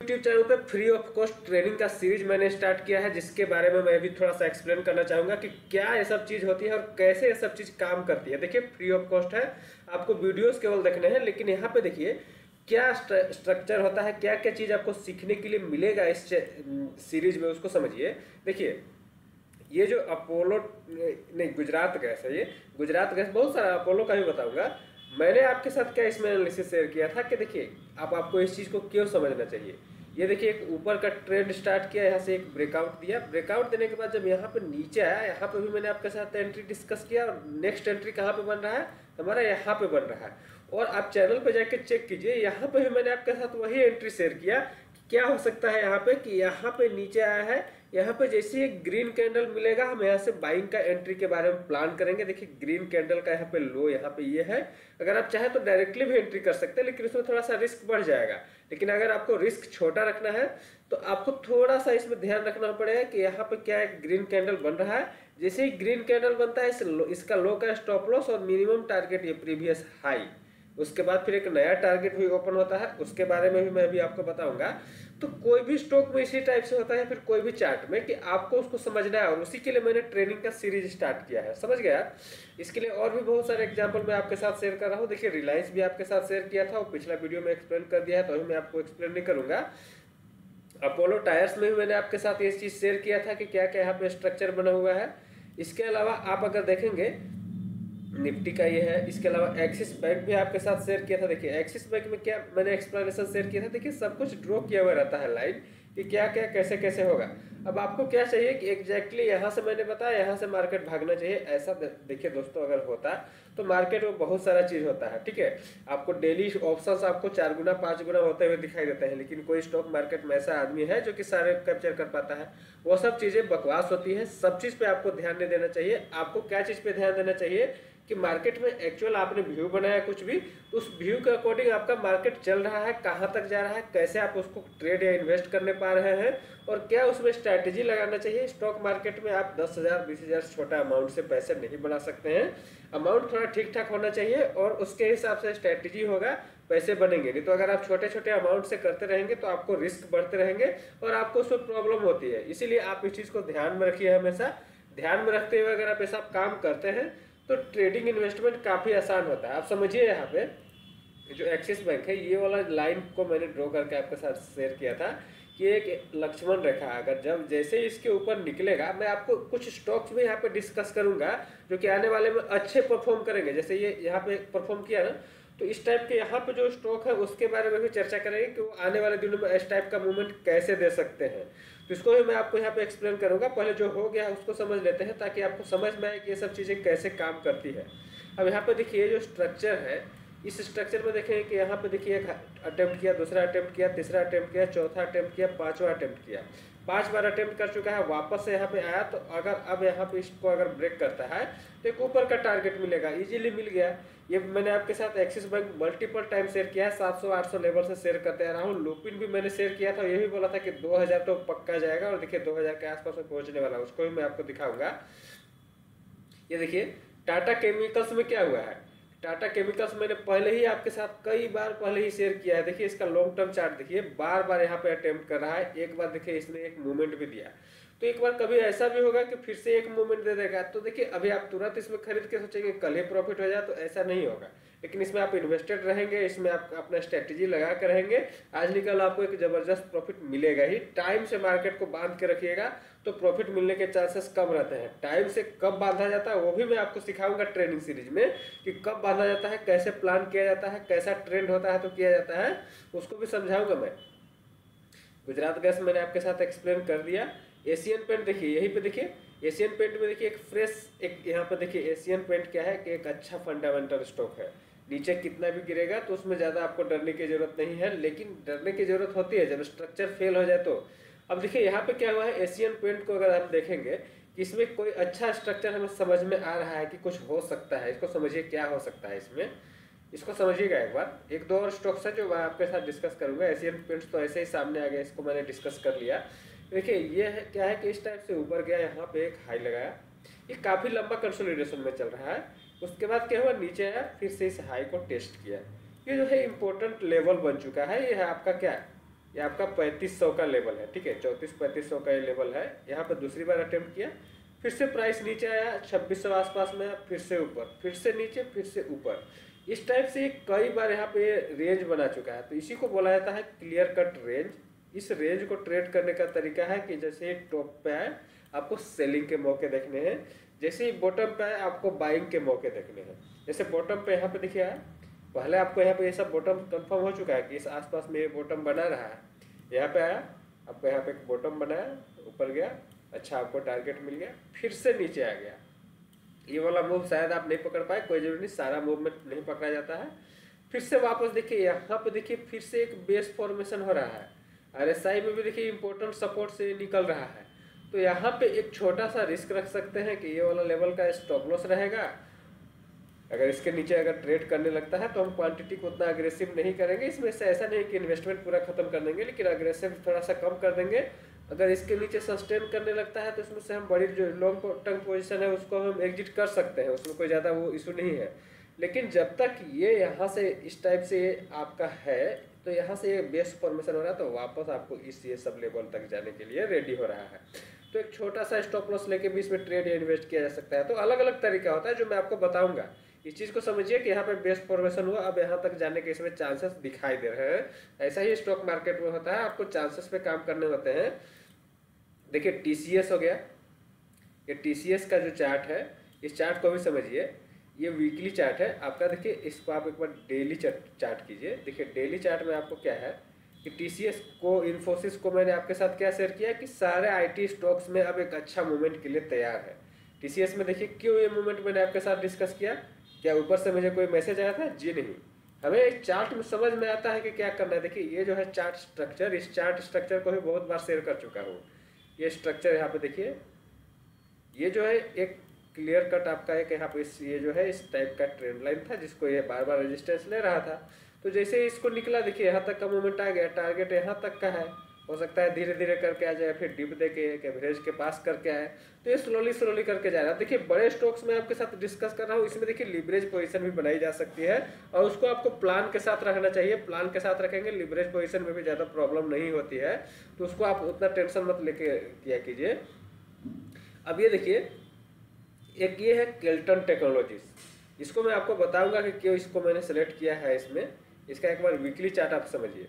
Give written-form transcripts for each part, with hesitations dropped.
YouTube channel पे free of cost training का series मैंने स्टार्ट किया है, जिसके बारे में मैं भी थोड़ा सा एक्सप्लेन करना चाहूंगा कि क्या ये सब चीज़ होती है और कैसे ये सब चीज़ काम करती है। देखिए, फ्री ऑफ कॉस्ट है, आपको वीडियोस केवल देखने हैं, लेकिन यहाँ पे देखिए क्या स्ट्रक्चर होता है, क्या क्या चीज़ आपको सीखने के लिए मिलेगा इस सीरीज में, उसको समझिए। देखिए, ये जो अपोलो नहीं, गुजरात गैस है, ये गुजरात गैस, बहुत सारा अपोलो का भी बताऊंगा। मैंने आपके साथ क्या इसमें एनालिसिस शेयर किया था कि देखिए आपको इस चीज़ को क्यों समझना चाहिए। ये देखिए, एक ऊपर का ट्रेंड स्टार्ट किया, यहाँ से एक ब्रेकआउट दिया, ब्रेकआउट देने के बाद जब यहाँ पे नीचे आया, यहाँ पे भी मैंने आपके साथ एंट्री डिस्कस किया, और नेक्स्ट एंट्री कहाँ पे बन रहा है हमारा, यहाँ पे बन रहा है। और आप चैनल पे जाके चेक कीजिए, यहाँ पे भी मैंने आपके साथ वही एंट्री शेयर किया। क्या हो सकता है यहाँ पे कि यहाँ पे नीचे आया है, यहाँ पे जैसे एक ग्रीन कैंडल मिलेगा, हम यहाँ से बाइंग का एंट्री के बारे में प्लान करेंगे। देखिए, ग्रीन कैंडल का यहाँ पे लो, यहाँ पे ये है। अगर आप चाहें तो डायरेक्टली भी एंट्री कर सकते हैं, लेकिन उसमें थोड़ा सा रिस्क बढ़ जाएगा। लेकिन अगर आपको रिस्क छोटा रखना है तो आपको थोड़ा सा इसमें ध्यान रखना पड़ेगा कि यहाँ पे क्या एक ग्रीन कैंडल बन रहा है। जैसे ही ग्रीन कैंडल बनता है, इसका लो का स्टॉप लॉस और मिनिमम टारगेट ये प्रीवियस हाई, उसके बाद फिर एक नया टारगेट भी ओपन होता है, उसके बारे में भी मैं भी आपको बताऊंगा। तो कोई भी स्टॉक में इसी टाइप से होता है, फिर कोई भी चार्ट में, कि आपको उसको समझना है, और उसी के लिए मैंने ट्रेनिंग का सीरीज स्टार्ट किया है, समझ गया। इसके लिए और भी बहुत सारे एग्जांपल मैं आपके साथ शेयर कर रहा हूँ। देखिए, रिलायंस भी आपके साथ शेयर किया था, और पिछला वीडियो में एक्सप्लेन कर दिया है, तो अभी मैं आपको एक्सप्लेन नहीं करूंगा। अपोलो टायर्स में भी मैंने आपके साथ ये चीज़ शेयर किया था कि क्या क्या यहाँ पे स्ट्रक्चर बना हुआ है। इसके अलावा आप अगर देखेंगे, निफ्टी का ये है। इसके अलावा एक्सिस बैंक भी आपके साथ शेयर किया था। देखिए, एक्सिस बैंक में क्या मैंने एक्सप्लेनेशन शेयर किया था। देखिए, सब कुछ ड्रॉ किया हुआ रहता है लाइन, कि क्या क्या कैसे कैसे होगा। अब आपको क्या चाहिए कि एग्जैक्टली यहाँ से मैंने बताया, यहाँ से मार्केट भागना चाहिए, ऐसा देखिए दोस्तों, अगर होता तो मार्केट में बहुत सारा चीज़ होता है, ठीक है। आपको डेली ऑप्शंस आपको 4 गुना 5 गुना होते हुए दिखाई देते हैं, लेकिन कोई स्टॉक मार्केट में ऐसा आदमी है जो कि सारे कैप्चर कर पाता है। वो सब चीज़ें बकवास होती है, सब चीज़ पे आपको ध्यान नहीं देना चाहिए। आपको क्या चीज़ पे ध्यान देना चाहिए कि मार्केट में एक्चुअल आपने व्यू बनाया कुछ भी, तो उस व्यू के अकॉर्डिंग आपका मार्केट चल रहा है, कहाँ तक जा रहा है, कैसे आप उसको ट्रेड या इन्वेस्ट करने पा रहे हैं, और क्या उसमें स्ट्रैटेजी लगाना चाहिए। स्टॉक मार्केट में आप 10,000 20,000 छोटा अमाउंट से पैसे नहीं बना सकते हैं। अमाउंट थोड़ा ठीक ठाक होना चाहिए, और उसके हिसाब से स्ट्रैटेजी होगा, पैसे बनेंगे। नहीं तो अगर आप छोटे छोटे अमाउंट से करते रहेंगे तो आपको रिस्क बढ़ते रहेंगे और आपको उसमें प्रॉब्लम होती है। इसीलिए आप इस चीज़ को ध्यान में रखिए, हमेशा ध्यान में रखते हुए अगर आप ऐसा काम करते हैं तो ट्रेडिंग इन्वेस्टमेंट काफ़ी आसान होता है। आप समझिए, यहाँ पे जो एक्सिस बैंक है, ये वाला लाइन को मैंने ड्रॉ करके आपके साथ शेयर किया था कि एक लक्ष्मण रेखा, अगर जब जैसे इसके ऊपर निकलेगा, मैं आपको कुछ स्टॉक्स भी यहाँ पे डिस्कस करूंगा जो कि आने वाले में अच्छे परफॉर्म करेंगे। जैसे ये यहाँ पे परफॉर्म किया ना, तो इस टाइप के यहाँ पे जो स्टॉक है उसके बारे में भी चर्चा करेंगे कि वो आने वाले दिनों में इस टाइप का मूवमेंट कैसे दे सकते हैं। तो इसको भी मैं आपको यहाँ पे एक्सप्लेन करूंगा। पहले जो हो गया उसको समझ लेते हैं, ताकि आपको समझ में आए कि ये सब चीज़ें कैसे काम करती है। अब यहाँ पे देखिए, जो स्ट्रक्चर है, इस स्ट्रक्चर में देखें कि यहाँ पे देखिए, एक अटेम्प्ट किया, दूसरा अटेम्प्ट किया, तीसरा अटेम्प्ट किया, चौथा अटेम्प्ट किया, पांचवा अटेम्प्ट किया, 5 बार अटेम्प्ट कर चुका है, वापस से यहाँ पे आया। तो अगर अब यहाँ पे इसको अगर ब्रेक करता है तो एक ऊपर का टारगेट मिलेगा, इजीली मिल गया। ये मैंने आपके साथ Axis bank multiple time share किया है, 700-800 लेवल से शेयर करते आ रहा हूँ। लुपिन भी मैंने शेयर किया था, ये भी बोला था कि 2000 तो पक्का जाएगा, और देखिए 2000 के आसपास में पहुंचने वाला, उसको भी मैं आपको दिखाऊंगा। ये देखिए, टाटा केमिकल्स में क्या हुआ है। टाटा केमिकल्स मैंने पहले ही आपके साथ कई बार पहले ही शेयर किया है। देखिए, इसका लॉन्ग टर्म चार्ट देखिए, बार बार यहाँ पे अटेम्प्ट कर रहा है। एक बार देखिए इसने एक मूवमेंट भी दिया, तो एक बार कभी ऐसा भी होगा कि फिर से एक मूवमेंट दे देगा। तो देखिए, अभी आप तुरंत इसमें खरीद के सोचेंगे कल ही प्रॉफिट हो जाए, तो ऐसा नहीं होगा। लेकिन इसमें आप इन्वेस्टेड रहेंगे, इसमें आप अपना स्ट्रेटेजी लगा कर रहेंगे, आज निकल आपको एक जबरदस्त प्रॉफिट मिलेगा ही। टाइम से मार्केट को बांध के रखिएगा तो प्रॉफिट मिलने के चांसेस कम रहते हैं। टाइम से कब बांधा जाता है वो भी मैं आपको सिखाऊंगा ट्रेनिंग सीरीज में, कि कब बांधा जाता है, कैसे प्लान किया जाता है, कैसा ट्रेंड होता है तो किया जाता है, उसको भी समझाऊंगा मैं। गुजरात गैस मैंने आपके साथ एक्सप्लेन कर दिया। एशियन पेंट देखिए, यहीं पे देखिए, एशियन पेंट में देखिए एक फ्रेश, एक यहाँ पे देखिए एशियन पेंट क्या है कि एक अच्छा फंडामेंटल स्टॉक है। नीचे कितना भी गिरेगा तो उसमें ज़्यादा आपको डरने की जरूरत नहीं है, लेकिन डरने की जरूरत होती है जब स्ट्रक्चर फेल हो जाए तो। अब देखिए, यहाँ पे क्या हुआ है, एशियन पेंट को अगर हम देखेंगे कि इसमें कोई अच्छा स्ट्रक्चर हमें समझ में आ रहा है कि कुछ हो सकता है, इसको समझिए क्या हो सकता है इसमें, इसको समझिएगा एक बार। एक दो और स्टॉक्स है जो मैं आपके साथ डिस्कस करूंगा। एशियन पेंट्स तो ऐसे ही सामने आ गया, इसको मैंने डिस्कस कर लिया। देखिए, ये है क्या है कि इस टाइप से ऊपर गया, यहाँ पे एक हाई लगाया, ये काफ़ी लंबा कंसोलिडेशन में चल रहा है। उसके बाद क्या हुआ, नीचे आया, फिर से इस हाई को टेस्ट किया। ये जो है इंपॉर्टेंट लेवल बन चुका है। ये है आपका क्या, ये आपका 3500 का लेवल है, ठीक है, 34-3500 का ये लेवल है। यहाँ पे दूसरी बार अटेम्प्ट किया, फिर से प्राइस नीचे आया, 2600 आसपास में, फिर से ऊपर, फिर से नीचे, फिर से ऊपर। इस टाइप से कई बार यहाँ पे रेंज बना चुका है, तो इसी को बोला जाता है क्लियर कट रेंज। इस रेंज को ट्रेड करने का तरीका है कि जैसे टॉप पे आए आपको सेलिंग के मौके देखने हैं, जैसे ही बॉटम पे आए आपको बाइंग के मौके देखने हैं। जैसे बॉटम पे यहाँ पे देखिए आया, पहले आपको यहाँ पे ये सब बॉटम कंफर्म हो चुका है कि इस आसपास में ये बॉटम बना रहा है। यहाँ पे आया, आपको यहाँ पे एक बॉटम बनाया, ऊपर गया, अच्छा आपको टारगेट मिल गया, फिर से नीचे आ गया। ये वाला मूव शायद आप नहीं पकड़ पाए, कोई जरूरी नहीं, सारा मूवमेंट नहीं पकड़ा जाता है। फिर से वापस देखिए, यहाँ पे देखिए फिर से एक बेस फॉर्मेशन हो रहा है। RSI में भी देखिए इंपॉर्टेंट सपोर्ट से निकल रहा है। तो यहाँ पे एक छोटा सा रिस्क रख सकते हैं कि ये वाला लेवल का स्टॉप लॉस रहेगा। अगर इसके नीचे अगर ट्रेड करने लगता है तो हम क्वांटिटी को उतना अग्रेसिव नहीं करेंगे। इसमें से ऐसा नहीं कि इन्वेस्टमेंट पूरा खत्म कर देंगे, लेकिन अग्रेसिव थोड़ा सा कम कर देंगे। अगर इसके नीचे सस्टेन करने लगता है तो इसमें से हम बड़ी जो लॉन्ग टर्म पोजीशन है उसको हम एग्जिट कर सकते हैं, उसमें कोई ज़्यादा वो इशू नहीं है। लेकिन जब तक ये यहाँ से इस टाइप से आपका है, तो यहाँ से ये बेस फॉर्मेशन हो रहा है, तो वापस आपको इस ये सब लेवल तक जाने के लिए रेडी हो रहा है। तो एक छोटा सा स्टॉप लॉस लेके भी इसमें ट्रेड या इन्वेस्ट किया जा सकता है। तो अलग अलग तरीका होता है जो मैं आपको बताऊंगा। इस चीज़ को समझिए कि यहाँ पे बेस फॉर्मेशन हुआ, अब यहाँ तक जाने के इसमें चांसेस दिखाई दे रहे हैं। ऐसा ही स्टॉक मार्केट में होता है, आपको चांसेस पे काम करने होते हैं। देखिए TCS हो गया, ये TCS का जो चार्ट है, इस चार्ट को भी समझिए। ये वीकली चार्ट है आपका, देखिए इसको आप एक बार डेली चार्ट कीजिए। देखिए डेली चार्ट में आपको क्या है कि TCS को, इन्फोसिस को मैंने आपके साथ क्या शेयर किया कि सारे IT स्टॉक्स में अब एक अच्छा मूवमेंट के लिए तैयार है। TCS में देखिए क्यों ये मूवमेंट मैंने आपके साथ डिस्कस किया, क्या ऊपर से मुझे कोई मैसेज आया था? जी नहीं, हमें एक चार्ट में समझ में आता है कि क्या करना है। देखिए ये जो है चार्ट स्ट्रक्चर, इस चार्ट स्ट्रक्चर को भी बहुत बार शेयर कर चुका हूँ। ये स्ट्रक्चर यहाँ पे देखिए, ये जो है एक क्लियर कट आपका एक यहाँ पे ये जो है इस टाइप का ट्रेंड लाइन था, जिसको ये बार बार रेजिस्टेंस ले रहा था। तो जैसे ही इसको निकला, देखिए यहाँ तक का मूवमेंट आ गया, टारगेट यहाँ तक का है, हो सकता है धीरे धीरे करके आ जाए, फिर डिप दे के एक एवरेज के पास करके आए। तो ये स्लोली करके जा रहा है। देखिए बड़े स्टॉक्स में आपके साथ डिस्कस कर रहा हूँ, इसमें देखिए लिवरेज पोजीशन भी बनाई जा सकती है, और उसको आपको प्लान के साथ रखना चाहिए। प्लान के साथ रखेंगे, लिवरेज पोजीशन में भी ज़्यादा प्रॉब्लम नहीं होती है, तो उसको आप उतना टेंशन मत लेके किया कीजिए। अब ये देखिए, एक ये है केल्टन टेक्नोलॉजीज, इसको मैं आपको बताऊंगा कि क्यों इसको मैंने सेलेक्ट किया है। इसमें इसका एक बार वीकली चार्ट आप समझिए।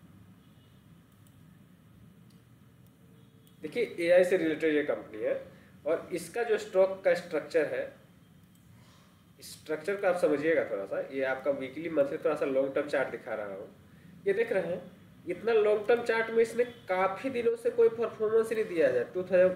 देखिए AI से रिलेटेड ये कंपनी है, और इसका जो स्टॉक का स्ट्रक्चर है, इस स्ट्रक्चर को आप समझिएगा थोड़ा सा। ये आपका वीकली मंथली थोड़ा सा लॉन्ग टर्म चार्ट दिखा रहा हूँ, ये देख रहे हैं। इतना लॉन्ग टर्म चार्ट में इसने काफ़ी दिनों से कोई परफॉर्मेंस नहीं दिया है।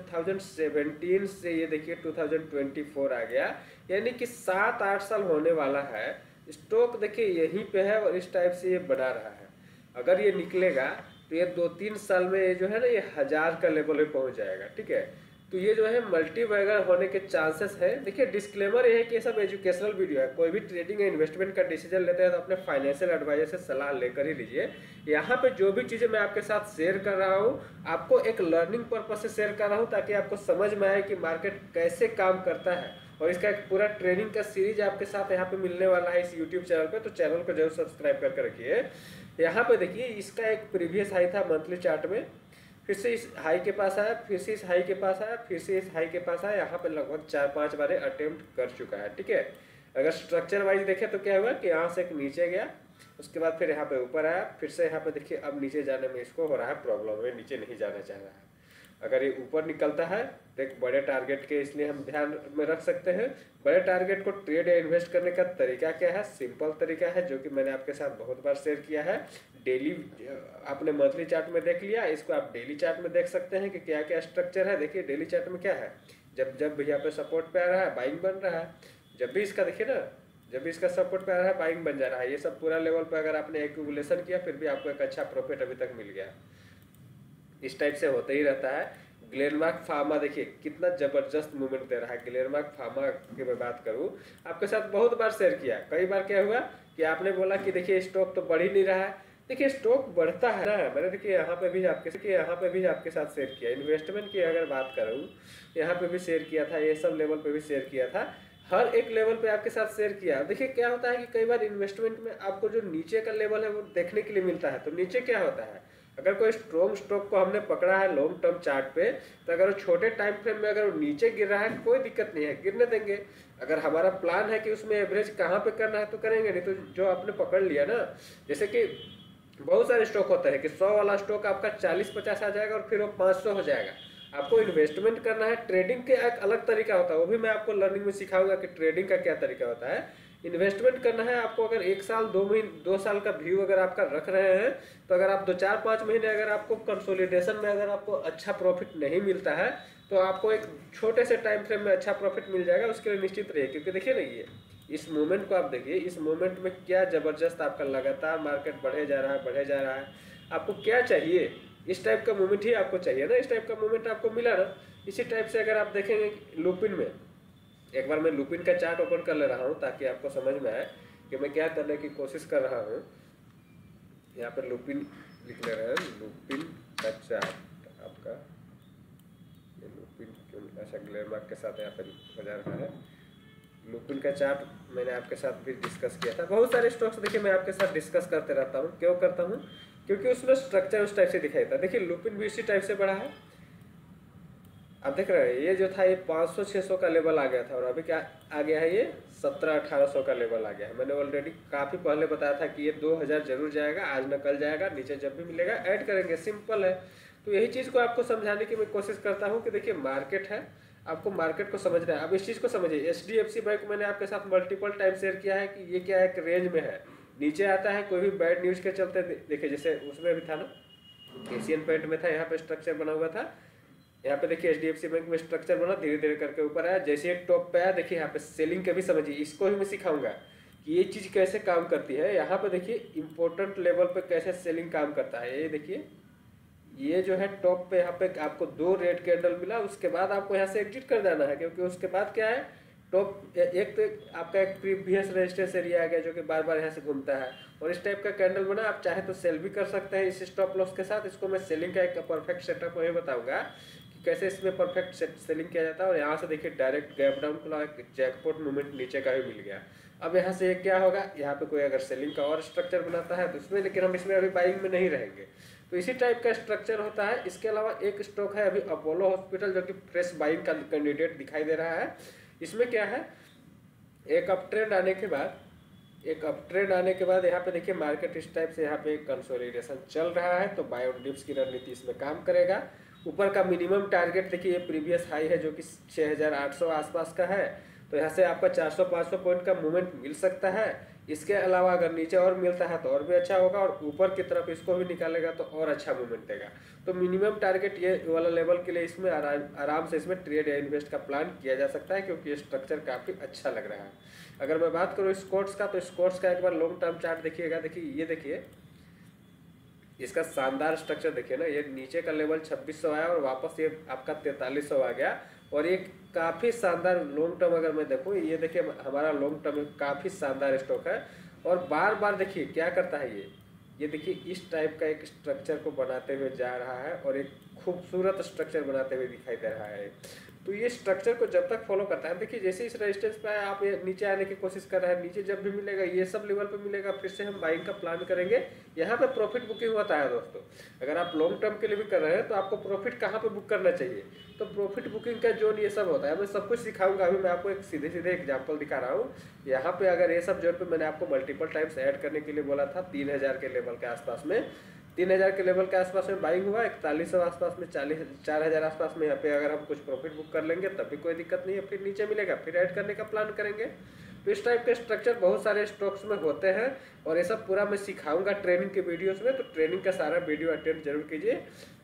2017 से ये देखिए 2024 आ गया, यानी कि 7-8 साल होने वाला है। स्टॉक देखिए यहीं पे है और इस टाइप से ये बना रहा है। अगर ये निकलेगा तो ये 2-3 साल में ये जो है ना, ये 1000 का लेवल पे पहुंच जाएगा, ठीक है। तो ये जो है मल्टी बैगर होने के चांसेस है। देखिए डिस्क्लेमर ये है कि ये सब एजुकेशनल वीडियो है, कोई भी ट्रेडिंग या इन्वेस्टमेंट का डिसीजन लेते हैं तो अपने फाइनेंशियल एडवाइजर से सलाह लेकर ही लीजिए। यहाँ पे जो भी चीज़ें मैं आपके साथ शेयर कर रहा हूँ, आपको एक लर्निंग पर्पज से शेयर कर रहा हूँ, ताकि आपको समझ में आए कि मार्केट कैसे काम करता है। और इसका एक पूरा ट्रेनिंग का सीरीज आपके साथ यहाँ पे मिलने वाला है इस यूट्यूब चैनल पे, तो चैनल को जरूर सब्सक्राइब करके रखिए। यहाँ पे देखिए इसका एक प्रीवियस हाई था मंथली चार्ट में, फिर से इस हाई के पास आया, फिर से इस हाई के पास आया, फिर से इस हाई के पास आया। यहाँ पे लगभग 4-5 बार अटेम्प्ट कर चुका है, ठीक है। अगर स्ट्रक्चर वाइज देखें तो क्या हुआ कि यहाँ से एक नीचे गया, उसके बाद फिर यहाँ पे ऊपर आया, फिर से यहाँ पे देखिए अब नीचे जाने में इसको हो रहा है प्रॉब्लम, में नीचे नहीं जाना चाह रहा है। अगर ये ऊपर निकलता है तो एक बड़े टारगेट के इसलिए हम ध्यान में रख सकते हैं। बड़े टारगेट को ट्रेड या इन्वेस्ट करने का तरीका क्या है? सिंपल तरीका है, जो कि मैंने आपके साथ बहुत बार शेयर किया है। डेली आपने मंथली चार्ट में देख लिया, इसको आप डेली चार्ट में देख सकते हैं कि क्या क्या स्ट्रक्चर है। देखिए डेली चार्ट में क्या है, जब भी यहाँ पे सपोर्ट पे आ रहा है बाइंग बन रहा है, जब भी इसका देखिए ना, जब भी इसका सपोर्ट पे आ रहा है बाइंग बन जा रहा है। ये सब पूरा लेवल पे अगर आपने एक्यूमुलेशन किया फिर भी आपको एक अच्छा प्रॉफिट अभी तक मिल गया। इस टाइप से होता ही रहता है। ग्लेनमार्क फार्मा देखिए कितना जबरदस्त मूवमेंट दे रहा है। ग्लेनमार्क फार्मा की मैं बात करूं, आपके साथ बहुत बार शेयर किया। कई बार क्या हुआ कि आपने बोला कि देखिए स्टॉक तो बढ़ ही नहीं रहा है। देखिए स्टॉक बढ़ता है ना, मैंने देखिए यहाँ पे भी आपके साथ शेयर किया। इन्वेस्टमेंट की अगर बात करूँ, यहाँ पे भी शेयर किया था, ये सब लेवल पे भी शेयर किया था, हर एक लेवल पे आपके साथ शेयर किया। देखिए क्या होता है कि कई बार इन्वेस्टमेंट में आपको जो नीचे का लेवल है वो देखने के लिए मिलता है। तो नीचे क्या होता है, अगर कोई स्ट्रॉन्ग स्टॉक को हमने पकड़ा है लॉन्ग टर्म चार्ट पे, तो अगर वो छोटे टाइम फ्रेम में अगर वो नीचे गिर रहा है कोई दिक्कत नहीं है, गिरने देंगे। अगर हमारा प्लान है कि उसमें एवरेज कहाँ पे करना है तो करेंगे, नहीं तो जो आपने पकड़ लिया ना, जैसे कि बहुत सारे स्टॉक होते हैं कि 100 वाला स्टॉक आपका 40-50 आ जाएगा और फिर वो 500 हो जाएगा। आपको इन्वेस्टमेंट करना है, ट्रेडिंग के एक अलग तरीका होता है, वो भी मैं आपको लर्निंग में सिखाऊंगा कि ट्रेडिंग का क्या तरीका होता है। इन्वेस्टमेंट करना है आपको, अगर 1 साल 2 महीने 2 साल का व्यू अगर आपका रख रहे हैं, तो अगर आप 2-4-5 महीने अगर आपको कंसोलिडेशन में अगर आपको अच्छा प्रॉफिट नहीं मिलता है, तो आपको एक छोटे से टाइम फ्रेम में अच्छा प्रॉफिट मिल जाएगा, उसके लिए निश्चित रहिए। क्योंकि देखिए ना, ये इस मोमेंट को आप देखिए, इस मोमेंट में क्या जबरदस्त आपका लगातार मार्केट बढ़े जा रहा है, बढ़े जा रहा है। आपको क्या चाहिए? इस टाइप का मूवमेंट ही आपको चाहिए ना, इस टाइप का मूवमेंट आपको मिला ना। इसी टाइप से अगर आप देखेंगे लुपिन में, एक बार मैं लुपिन का चार्ट ओपन कर ले रहा हूँ ताकि आपको समझ में आए कि मैं क्या करने की कोशिश कर रहा हूँ। यहाँ पर लुपिन लिख ले रहे हैं, लुपिन का चार्ट आपका, ये लुपिन क्यों ऐसा ग्लेयर मार्क के साथ यहाँ पर हो जा रहा है। लुपिन का चार्ट मैंने आपके साथ भी डिस्कस किया था। बहुत सारे स्टॉक्स देखिए मैं आपके साथ डिस्कस करते रहता हूँ। क्यों करता हूँ? क्योंकि उसमें स्ट्रक्चर उस टाइप से दिखाई था। देखिए लुपिन भी इसी टाइप से बढ़ा है, आप देख रहे हैं। ये जो था ये 500-600 का लेवल आ गया था, और अभी क्या आ गया है, ये 1700-1800 का लेवल आ गया है। मैंने ऑलरेडी काफ़ी पहले बताया था कि ये 2000 जरूर जाएगा, आज न कल जाएगा, नीचे जब भी मिलेगा ऐड करेंगे, सिंपल है। तो यही चीज़ को आपको समझाने की मैं कोशिश करता हूँ कि देखिए मार्केट है, आपको मार्केट को समझना है। अब इस चीज़ को समझिए, HDFC बैंक मैंने आपके साथ मल्टीपल टाइम शेयर किया है कि ये क्या है, एक रेंज में है, नीचे आता है कोई भी बैड न्यूज़ के चलते। देखिए जैसे उसमें भी था ना, एशियन पेंट में था, यहाँ पे स्ट्रक्चर बना हुआ था, यहाँ पे देखिए HDFC बैंक में स्ट्रक्चर बना, धीरे धीरे करके ऊपर आया। जैसे ये टॉप पे आया, देखिए यहाँ पे सेलिंग के भी समझिए, इसको ही मैं सिखाऊंगा कि ये चीज़ कैसे काम करती है। यहाँ पे देखिए इंपॉर्टेंट लेवल पे कैसे सेलिंग काम करता है। ये देखिए, ये जो है टॉप पे यहाँ पे आपको 2 रेड कैंडल मिला, उसके बाद आपको यहाँ से एग्जिट कर जाना है, क्योंकि उसके बाद क्या है, टॉप एक तो आपका एक प्रीवियस रेजिस्टेंस एरिया आ गया जो कि बार बार यहाँ से घूमता है, और इस टाइप का कैंडल बना। आप चाहे तो सेल भी कर सकते हैं इस स्टॉप लॉस के साथ। इसको मैं सेलिंग का एक परफेक्ट सेटअप वही बताऊंगा कि कैसे इसमें परफेक्ट सेलिंग किया जाता है। और यहाँ से देखिए डायरेक्ट गैप डाउन खुला, जैकपॉट मूवमेंट नीचे का भी मिल गया। अब यहाँ से क्या होगा, यहाँ पे कोई अगर सेलिंग का और स्ट्रक्चर बनाता है तो इसमें, लेकिन हम इसमें अभी बाइंग में नहीं रहेंगे। तो इसी टाइप का स्ट्रक्चर होता है। इसके अलावा एक स्टॉक है अभी अपोलो हॉस्पिटल, जो कि फ्रेश बाइंग का कैंडिडेट दिखाई दे रहा है। इसमें क्या है, एक अप ट्रेंड आने के बाद यहाँ पे देखिए मार्केट इस टाइप से यहाँ पे कंसोलिडेशन चल रहा है, तो बाय ऑन डिप्स की रणनीति इसमें काम करेगा। ऊपर का मिनिमम टारगेट देखिए, ये प्रीवियस हाई है जो कि 6800 आसपास का है, तो यहाँ से आपका 400-500 पॉइंट का मूवमेंट मिल सकता है। इसके अलावा अगर नीचे और मिलता है तो और भी अच्छा होगा, और ऊपर की तरफ इसको भी निकालेगा तो और अच्छा मूवमेंट देगा। तो मिनिमम टारगेट ये वाला लेवल के लिए इसमें आराम से इसमें ट्रेड या इन्वेस्ट का प्लान किया जा सकता है, क्योंकि ये स्ट्रक्चर काफ़ी अच्छा लग रहा है। अगर मैं बात करूँ स्कॉट्स का, तो स्कॉट्स का एक बार लॉन्ग टर्म चार्ट देखिएगा। देखिए ये देखिए, इसका शानदार स्ट्रक्चर देखिए ना, ये नीचे का लेवल 2600 आया और वापस ये आपका 4300 आ गया, और ये काफ़ी शानदार लॉन्ग टर्म अगर मैं देखूँ, ये देखिए हमारा लॉन्ग टर्म काफ़ी शानदार स्टॉक है। और बार बार देखिए क्या करता है, ये देखिए इस टाइप का एक स्ट्रक्चर को बनाते हुए जा रहा है, और एक खूबसूरत स्ट्रक्चर बनाते हुए दिखाई दे रहा है। तो ये स्ट्रक्चर को जब तक फॉलो करता है, देखिए जैसे इस रेजिस्टेंस पे आप ये नीचे आने की कोशिश कर रहे हैं, नीचे जब भी मिलेगा ये सब लेवल पे मिलेगा, फिर से हम बाइंग का प्लान करेंगे। यहाँ पे प्रॉफिट बुकिंग होता है दोस्तों। अगर आप लॉन्ग टर्म के लिए भी कर रहे हैं तो आपको प्रॉफिट कहाँ पे बुक करना चाहिए, तो प्रॉफिट बुकिंग का जोन ये सब होता है। मैं सब कुछ सिखाऊंगा। अभी मैं आपको एक सीधे सीधे एग्जाम्पल दिखा रहा हूँ। यहाँ पे अगर ये सब जोन पे मैंने आपको मल्टीपल टाइम्स ऐड करने के लिए बोला था, 3000 के लेवल के आसपास में, 3000 के लेवल के आसपास में बाइंग हुआ, 4100 आसपास में, 4000 आसपास में। यहाँ पे अगर हम कुछ प्रॉफिट बुक कर लेंगे तब भी कोई दिक्कत नहीं है, फिर नीचे मिलेगा फिर ऐड करने का प्लान करेंगे। तो इस टाइप के स्ट्रक्चर बहुत सारे स्टॉक्स में होते हैं, और ये सब पूरा मैं सिखाऊंगा ट्रेनिंग के वीडियोस में। तो ट्रेनिंग का सारा वीडियो अटेंड जरूर कीजिए।